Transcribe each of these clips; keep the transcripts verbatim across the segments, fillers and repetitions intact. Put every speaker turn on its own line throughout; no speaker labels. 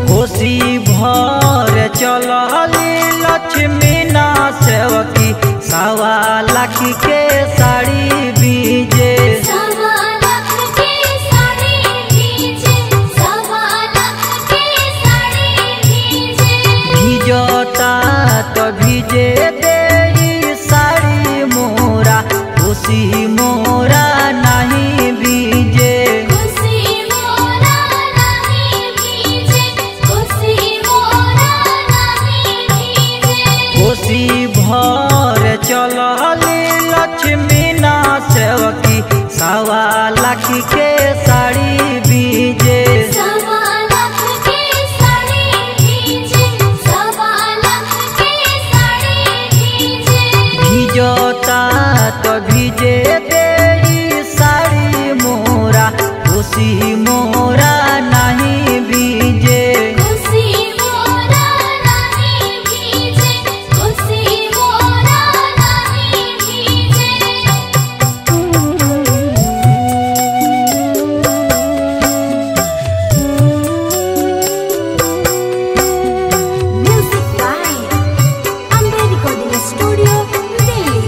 कोसी भर चलली लक्ष्मी ना सेवकी सवा लाख के साड़ी बीजे
सवा लाख के साड़ी बीजे सवा लाख के साड़ी बीजे
भिजता तो भिजे देई साड़ी मोरा कोसी मोरा नहीं बीजे
कोसी मोरा नहीं बीजे कोसी मोरा नहीं बीजे
कोसी भर चलली लक्ष्मी ना सेवकी सवा लाख के साड़ी बीजे
सवा लाख के साड़ी बीजे सवा लाख के साड़ी बीजे
भिजता तो भिजे देई साड़ी मोरा कोसी मोरा नहीं बीजे
कोसी मोरा नहीं बीजे कोसी मोरा नहीं बीजे music by Ambe recording studio Delhi.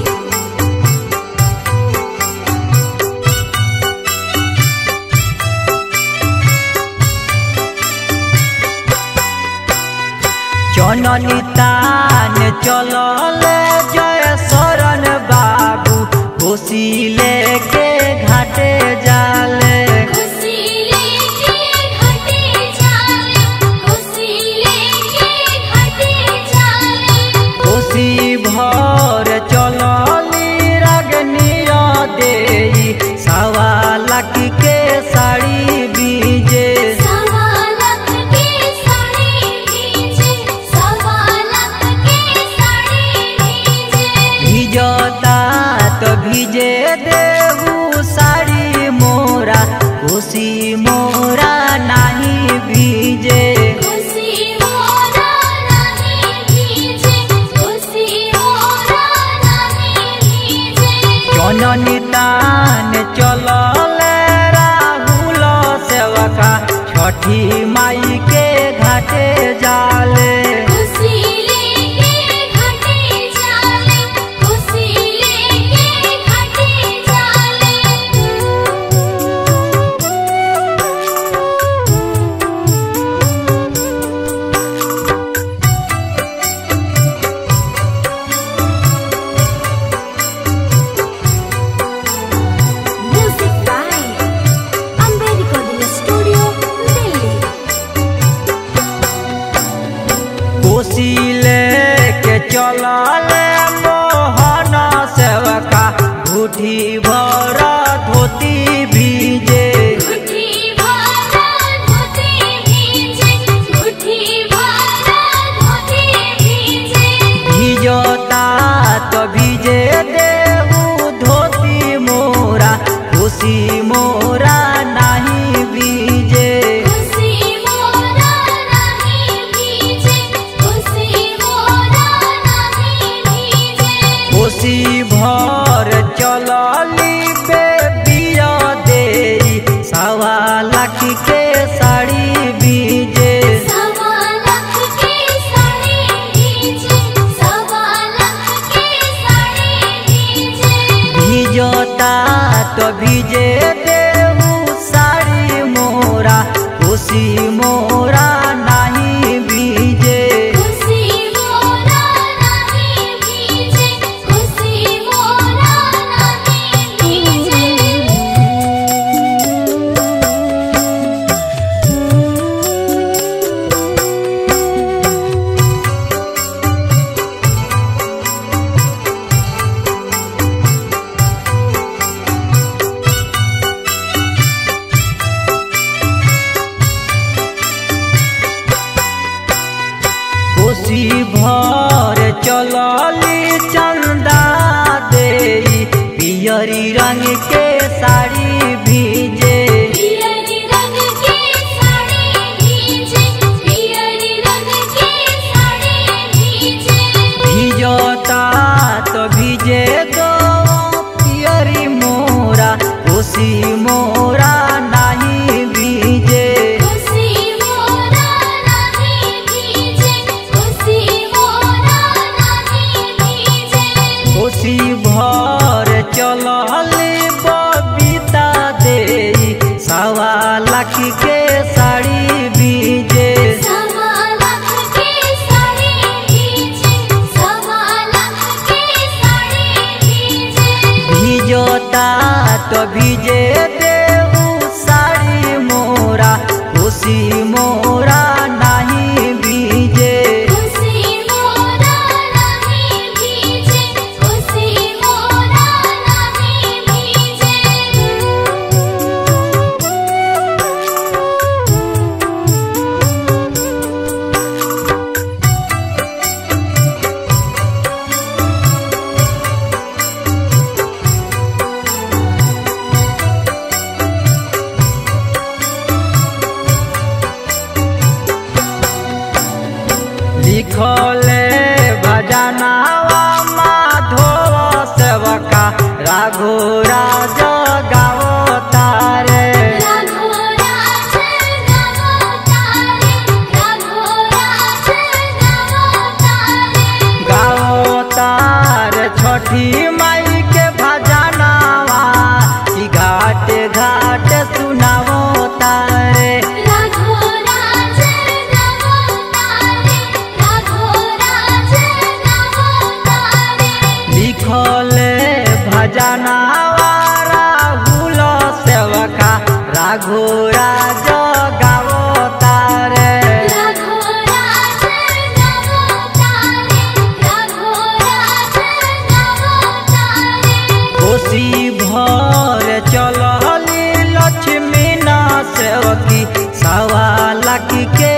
जननी तान चलल जय शरण बाबू कोसी लेके घाटे जाले
कोसी लेके घाटे जाले कोसी लेके घाटे जाले
कोसी भर चलली रागनिया देई सवा लाख के साड़ी बीजे
सवा लाख के साड़ी बीजे सवा लाख के साड़ी बीजे
भिजता तो भिजे देहू साड़ी मोरा कोसी मोरा नहीं बीजे
कोसी मोरा नहीं बीजे कोसी मोरा नहीं बीजे
जननी तान चलल राहुल सेवका छठी माई के घाटे जाले
कोसी लेके घाटे जाले कोसी लेके घाटे जाले music by Ambe recording studio Delhi.
कोसी लेके चलल मोहन सेवका घूठी भर धोती बीजे
मुट्ठी भरा धोती भीजे मुट्ठी भरा धोती भीजे
भिजता तो भिजे देहू धोती मोरा कोसी मोरा नहीं बीजे
कोसी मोरा नहीं भीजे कोसी मोरा नहीं भीजे
कोसी भर चलली बेबिया देई सवा लाख के साड़ी बीजे
सवा लाख के साड़ी भीजे सवा लाख के साड़ी भीजे
भिजता तो भिजे देहू साड़ी मोरा कोसी मोरा नहीं बीजे
कोसी मोरा नहीं भीजे कोसी मोरा नहीं भीजे
कोसी भर चलली चंदा देई पियरी रंग के साड़ी बीजे
पियरी रंग के साड़ी भीजे पियरी रंग के साड़ी भीजे
भिजता तो भिजे दो पियरी मोरा कोसी मोरा नहीं बीजे
कोसी मोरा
लिखले भजनावा माधव सेवका राघो राज गाओ तारे गाओ तारे छठी माई के भजनावा की घाट घाट सुनाओ तारे लिखले भजनावा राहुल सेवका राघो राज गाओ तारे कोसी भर चलली लक्ष्मी न सेवकी सवा लाख के